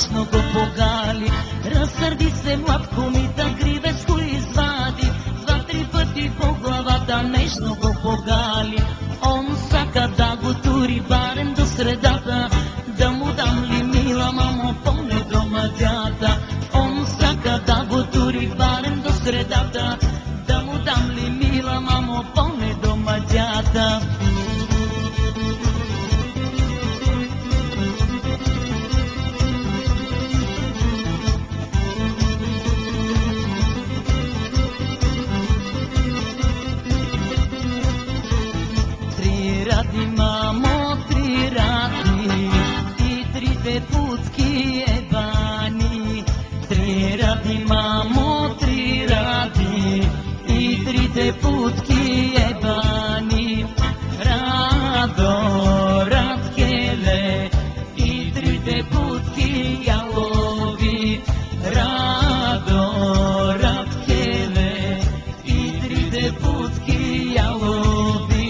vечно го погали. Разсърди се млад комита, гривеско извади, 2-3 пъти по главата нежно го погали. Он сака да го тури барем до средата, да му дам ли мила, мамо, помне до мъдята. Он сака да го тури барем до средата, да му дам ли мила, мамо, помне до мъдята. Три ради, мамо, три ради, и трите путки ебани. Три ради, мамо, три ради, и трите путки ебани. Радо, Радкеле, и трите путки ялови. Радо, Радкеле, и трите путки ялови.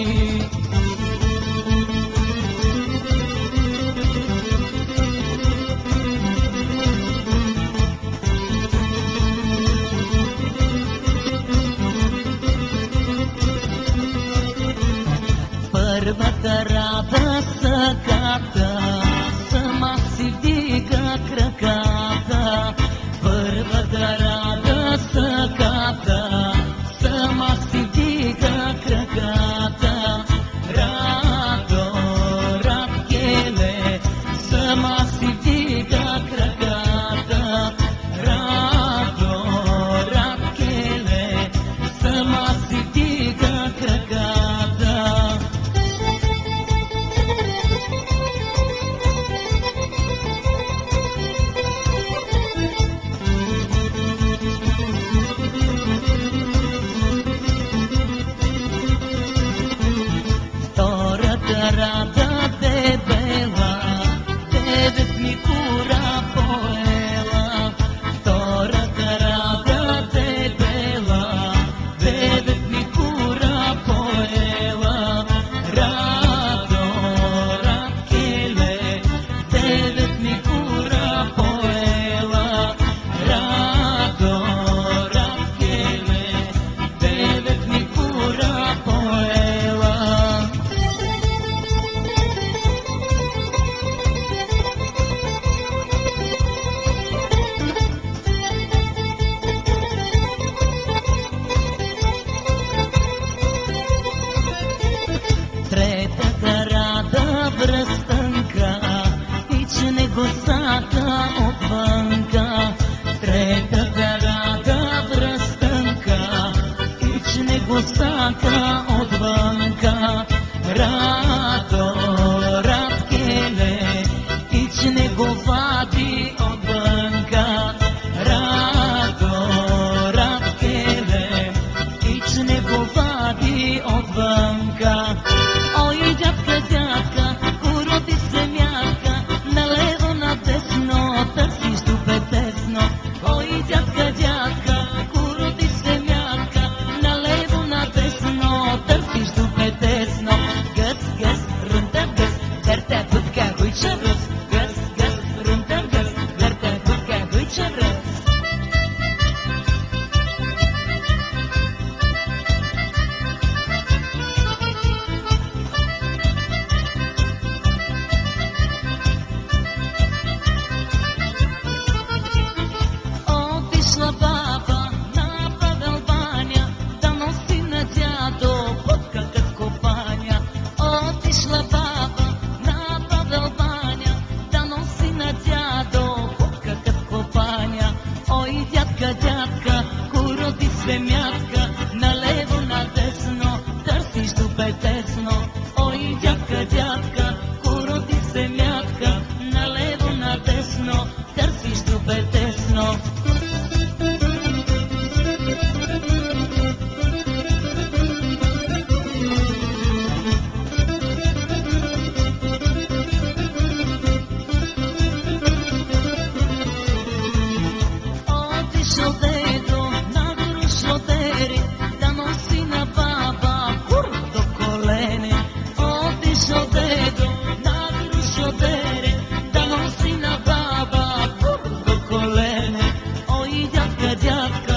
Първата рада саката, сама си вдига краката. Първата рада саката, сама си вдига краката. Радо, Радкеле, сама си вдига краката. Радо, Радкеле, сама си вдига краката. Втората рада дебела, 9 ми кура поела. Втората рада дебела, 9 ми кура поела. Радо, Радкеле, 9 ми кура поела. Радо, Радкеле, 9 ми кура поела. Третата рада връстънка, и че не го сака отвънка. Третата рада връстънка, и че не го сака отвънка. Радо, Радкеле, и че не го вади отвънка. Радо, Радкеле, и че не го вади отвънка. Ой, дядка, дядка, куро ти се мярка, налево надесно търсиш дупе тесно. Ой, дядка, дядка, куро ти се мярка, налево надесно търсиш дупе тесно. Гъс, гъс, рунта, гъс, дърта, будка, гойча, ръс. Гъс, гъс, рунта, гъс, дърта, будка, гойча, ръс. Отишла баба на Павел Баня, да носи на дядо будка кът копаня. Отишла баба на Павел Баня, да носи на дядо будка кът копаня. Ой, дядка, дядка, куро ти се мятка, налево надесно търсиш дупе тесно. Ой, дядка, дядка, куро ти се мятка, налево надесно търсиш дупе тесно. Отишъл дедо на грушо дери, да носи на баба кур до колене. Отишъл дедо на грушо дери, да носи на баба кур дядка.